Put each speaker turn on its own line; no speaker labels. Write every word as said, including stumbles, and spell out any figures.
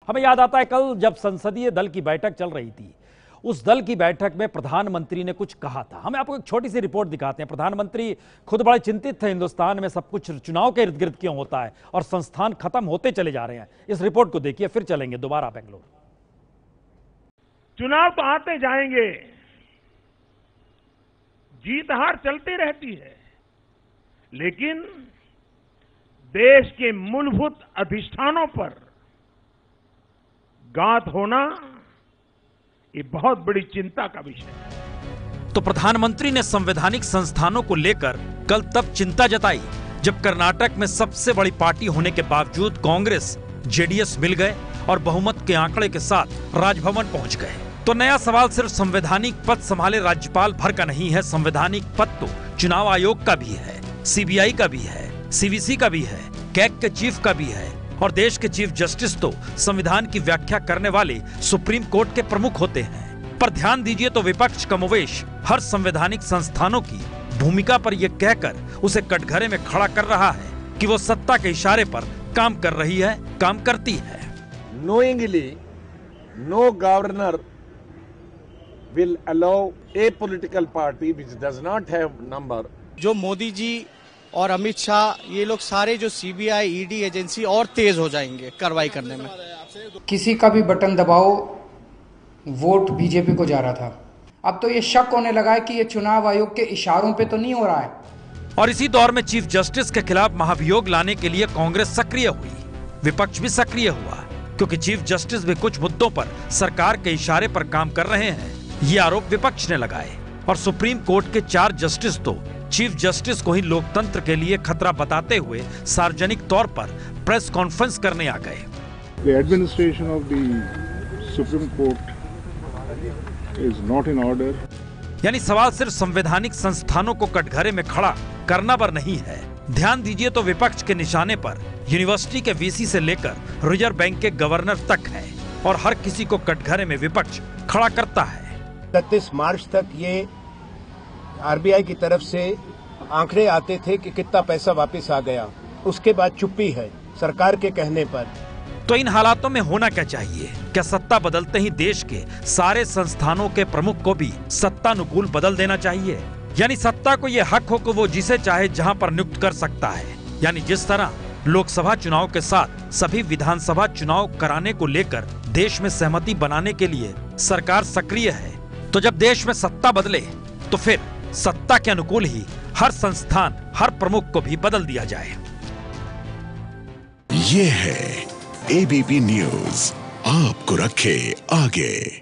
हमें याद आता है कल जब संसदीय दल की बैठक चल रही थी, उस दल की बैठक में प्रधानमंत्री ने कुछ कहा था। हमें आपको एक छोटी सी रिपोर्ट दिखाते हैं। प्रधानमंत्री खुद बड़े चिंतित थे, हिंदुस्तान में सब कुछ चुनाव के इर्द गिर्द क्यों होता है और संस्थान खत्म होते चले जा रहे हैं। इस रिपोर्ट को देखिए, फिर चलेंगे दोबारा बेंगलुरु।
चुनाव तो आते जाएंगे, जीत हार चलती रहती है, लेकिन देश के मूलभूत अधिष्ठानों पर घात होना ये बहुत बड़ी चिंता का विषय है।
तो प्रधानमंत्री ने संवैधानिक संस्थानों को लेकर कल तब चिंता जताई जब कर्नाटक में सबसे बड़ी पार्टी होने के बावजूद कांग्रेस जेडीएस मिल गए और बहुमत के आंकड़े के साथ राजभवन पहुंच गए। तो नया सवाल सिर्फ संवैधानिक पद संभाले राज्यपाल भर का नहीं है। संवैधानिक पद तो चुनाव आयोग का भी है, सीबीआई का भी है, सीवीसी का भी है, कैग के चीफ का भी है और देश के चीफ जस्टिस तो संविधान की व्याख्या करने वाले सुप्रीम कोर्ट के प्रमुख होते हैं। पर ध्यान दीजिए तो विपक्ष कमोवेश हर संवैधानिक संस्थानों की भूमिका पर यह कहकर उसे कटघरे में खड़ा कर रहा है कि वो सत्ता के इशारे पर काम कर रही है, काम करती है।
Knowingly, no governor will allow a political party which does not have number.
जो मोदी जी और अमित शाह ये लोग सारे जो सीबीआई ईडी एजेंसी और तेज हो जाएंगे कार्रवाई करने में।
किसी का भी बटन दबाओ वोट बीजेपी को जा रहा था। अब तो ये शक होने लगा है कि ये चुनाव आयोग के इशारों पे तो नहीं हो रहा है।
और इसी दौर में चीफ जस्टिस के खिलाफ महाभियोग लाने के लिए कांग्रेस सक्रिय हुई, विपक्ष भी सक्रिय हुआ, क्योंकि चीफ जस्टिस भी कुछ मुद्दों पर सरकार के इशारे पर काम कर रहे हैं, ये आरोप विपक्ष ने लगाए। और सुप्रीम कोर्ट के चार जस्टिस तो चीफ जस्टिस को ही लोकतंत्र के लिए खतरा बताते हुए सार्वजनिक तौर पर प्रेस कॉन्फ्रेंस करने आ गए।
The administration of the Supreme Court is not in order.
यानी सवाल सिर्फ संवैधानिक संस्थानों को कटघरे में खड़ा करना पर नहीं है। ध्यान दीजिए तो विपक्ष के निशाने पर यूनिवर्सिटी के वीसी से लेकर रिजर्व बैंक के गवर्नर तक है और हर किसी को कटघरे में विपक्ष खड़ा करता है।
इकतीस मार्च तक ये आरबीआई की तरफ से आंकड़े आते थे कि कितना पैसा वापस आ गया, उसके बाद चुप्पी है सरकार के कहने पर।
तो इन हालातों में होना क्या चाहिए? क्या सत्ता बदलते ही देश के सारे संस्थानों के प्रमुख को भी सत्तानुकूल बदल देना चाहिए? यानी सत्ता को यह हक हो कि वो जिसे चाहे जहां पर नियुक्त कर सकता है। यानी जिस तरह लोकसभा चुनाव के साथ सभी विधानसभा चुनाव कराने को लेकर देश में सहमति बनाने के लिए सरकार सक्रिय है, तो जब देश में सत्ता बदले तो फिर सत्ता के अनुकूल ही हर संस्थान, हर प्रमुख को भी बदल दिया जाए।
ये है एबीपी न्यूज, आपको रखे आगे।